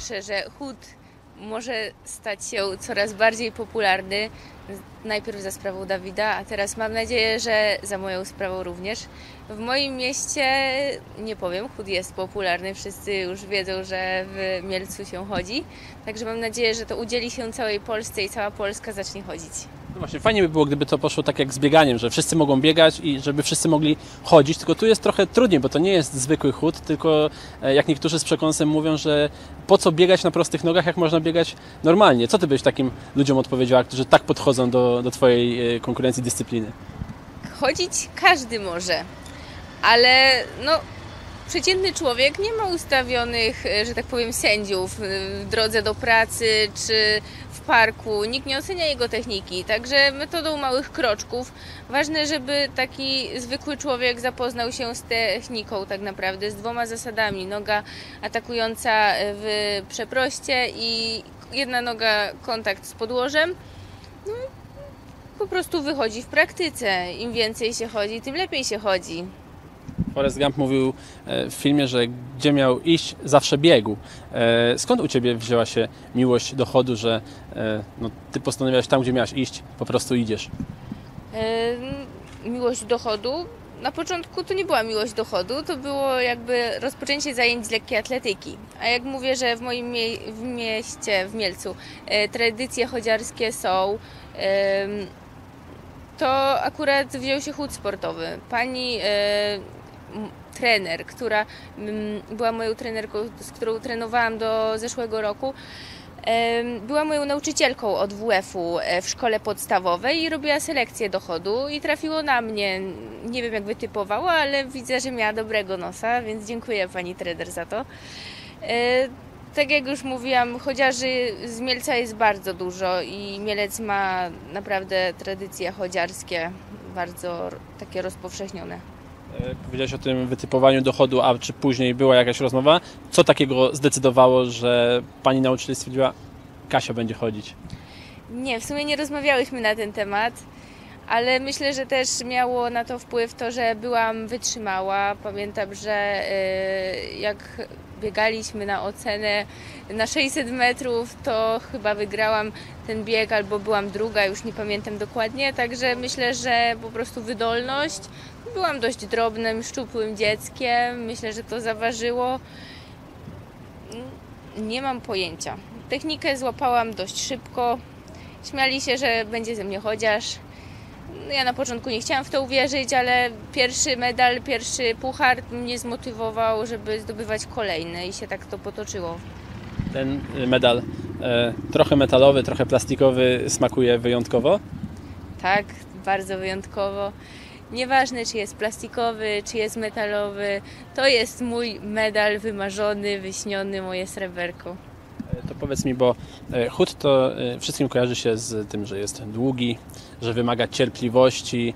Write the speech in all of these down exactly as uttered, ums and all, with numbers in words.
cieszę, że chód może stać się coraz bardziej popularny. Najpierw za sprawą Dawida, a teraz mam nadzieję, że za moją sprawą również. W moim mieście, nie powiem, chód jest popularny. Wszyscy już wiedzą, że w Mielcu się chodzi. Także mam nadzieję, że to udzieli się całej Polsce i cała Polska zacznie chodzić. No właśnie, fajnie by było, gdyby to poszło tak jak z bieganiem, że wszyscy mogą biegać i żeby wszyscy mogli chodzić, tylko tu jest trochę trudniej, bo to nie jest zwykły chód, tylko jak niektórzy z przekąsem mówią, że po co biegać na prostych nogach, jak można biegać normalnie. Co ty byś takim ludziom odpowiedziała, którzy tak podchodzą do, do twojej konkurencji dyscypliny? Chodzić każdy może, ale no, przeciętny człowiek nie ma ustawionych, że tak powiem, sędziów w drodze do pracy czy w parku. Nikt nie ocenia jego techniki, także metodą małych kroczków. Ważne, żeby taki zwykły człowiek zapoznał się z techniką tak naprawdę, z dwoma zasadami. Noga atakująca w przeproście i jedna noga kontakt z podłożem. No, po prostu wychodzi w praktyce. Im więcej się chodzi, tym lepiej się chodzi. Forrest Gump mówił w filmie, że gdzie miał iść, zawsze biegł. Skąd u Ciebie wzięła się miłość do chodu, że no, Ty postanowiłaś tam, gdzie miałaś iść, po prostu idziesz? Miłość do chodu? Na początku to nie była miłość do chodu, to było jakby rozpoczęcie zajęć z lekkiej atletyki. A jak mówię, że w moim mie w mieście, w Mielcu, tradycje chodziarskie są, to akurat wziął się chód sportowy. Pani trener, która była moją trenerką, z którą trenowałam do zeszłego roku, była moją nauczycielką od W F-u w szkole podstawowej i robiła selekcję do chodu i trafiło na mnie. Nie wiem, jak wytypowała, ale widzę, że miała dobrego nosa, więc dziękuję pani trener za to. Tak jak już mówiłam, chodziarzy z Mielca jest bardzo dużo i Mielec ma naprawdę tradycje chodziarskie bardzo takie rozpowszechnione. Powiedziałeś o tym wytypowaniu do chodu, a czy później była jakaś rozmowa? Co takiego zdecydowało, że pani nauczyciel stwierdziła, Kasia będzie chodzić? Nie, w sumie nie rozmawiałyśmy na ten temat, ale myślę, że też miało na to wpływ to, że byłam wytrzymała. Pamiętam, że jak biegaliśmy na ocenę na sześćset metrów, to chyba wygrałam ten bieg albo byłam druga, już nie pamiętam dokładnie, także myślę, że po prostu wydolność. Byłam dość drobnym, szczupłym dzieckiem, myślę, że to zaważyło. Nie mam pojęcia. Technikę złapałam dość szybko. Śmiali się, że będzie ze mnie chodziarz. Ja na początku nie chciałam w to uwierzyć, ale pierwszy medal, pierwszy puchar mnie zmotywował, żeby zdobywać kolejne i się tak to potoczyło. Ten medal e, trochę metalowy, trochę plastikowy, smakuje wyjątkowo? Tak, bardzo wyjątkowo. Nieważne, czy jest plastikowy, czy jest metalowy, to jest mój medal wymarzony, wyśniony, moje sreberko. To powiedz mi, bo chód to wszystkim kojarzy się z tym, że jest długi, że wymaga cierpliwości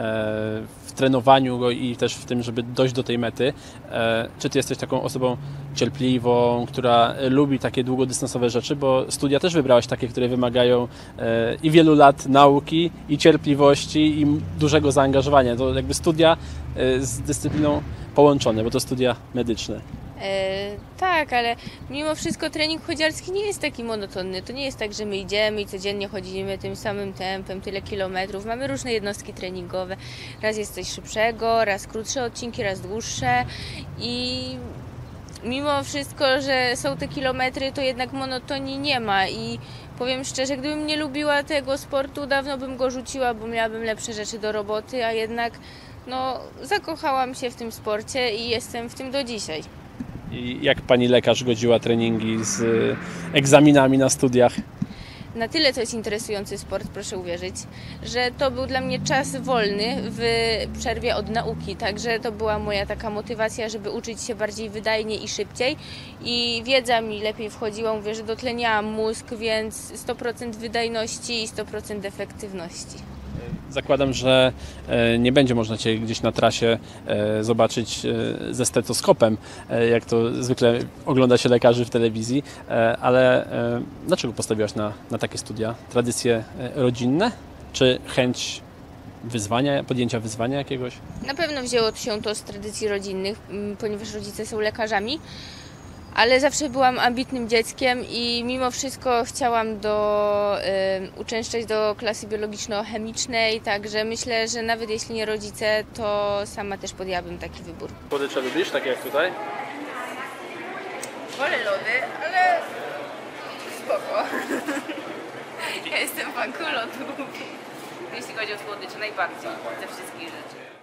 w trenowaniu go i też w tym, żeby dojść do tej mety. Czy ty jesteś taką osobą cierpliwą, która lubi takie długodystansowe rzeczy, bo studia też wybrałaś takie, które wymagają i wielu lat nauki, i cierpliwości, i dużego zaangażowania. To jakby studia z dyscypliną połączone, bo to studia medyczne. E, tak, ale mimo wszystko trening chodziarski nie jest taki monotonny. To nie jest tak, że my idziemy i codziennie chodzimy tym samym tempem, tyle kilometrów. Mamy różne jednostki treningowe. Raz jest coś szybszego, raz krótsze odcinki, raz dłuższe i mimo wszystko, że są te kilometry, to jednak monotonii nie ma i powiem szczerze, gdybym nie lubiła tego sportu, dawno bym go rzuciła, bo miałabym lepsze rzeczy do roboty, a jednak no, zakochałam się w tym sporcie i jestem w tym do dzisiaj. I jak pani lekarz godziła treningi z egzaminami na studiach? Na tyle to jest interesujący sport, proszę uwierzyć, że to był dla mnie czas wolny w przerwie od nauki, także to była moja taka motywacja, żeby uczyć się bardziej wydajnie i szybciej i wiedza mi lepiej wchodziła, mówię, że dotleniałam mózg, więc sto procent wydajności i sto procent efektywności. Zakładam, że nie będzie można Cię gdzieś na trasie zobaczyć ze stetoskopem, jak to zwykle ogląda się lekarzy w telewizji, ale dlaczego postawiłaś na, na takie studia? Tradycje rodzinne? Czy chęć wyzwania, podjęcia wyzwania jakiegoś? Na pewno wzięło się to z tradycji rodzinnych, ponieważ rodzice są lekarzami, ale zawsze byłam ambitnym dzieckiem i mimo wszystko chciałam do, y, uczęszczać do klasy biologiczno-chemicznej, także myślę, że nawet jeśli nie rodzice, to sama też podjęłabym taki wybór. Słodycze lubisz, takie jak tutaj? Wolę lody, ale spoko. Ja jestem fanką lodów, jeśli chodzi o słodycze, najbardziej ze wszystkich rzeczy.